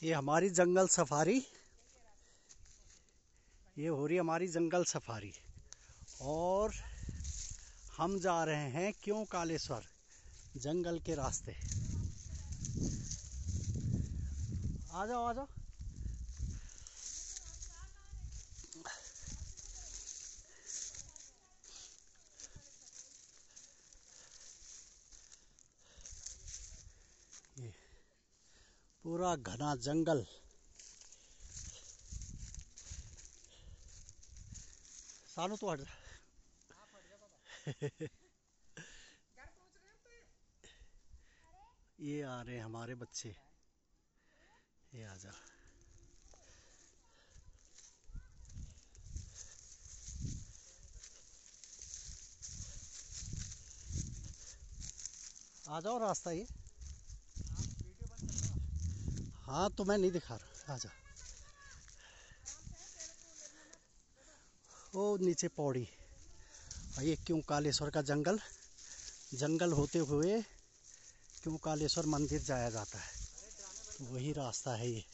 ये हमारी जंगल सफारी, ये हो रही हमारी जंगल सफारी। और हम जा रहे हैं क्यों कालेश्वर जंगल के रास्ते। आ जाओ आ जाओ। ये पूरा घना जंगल। सानू तो हट जा। ये आ रहे हैं हमारे बच्चे, ये आ जा। आ जाओ, रास्ता ये। हाँ तो मैं नहीं दिखा रहा, आ जा। ओ नीचे पौड़ी। ये क्यों कालेश्वर का जंगल, जंगल होते हुए क्यों कालेश्वर मंदिर जाया जाता है, तो वही रास्ता है ये।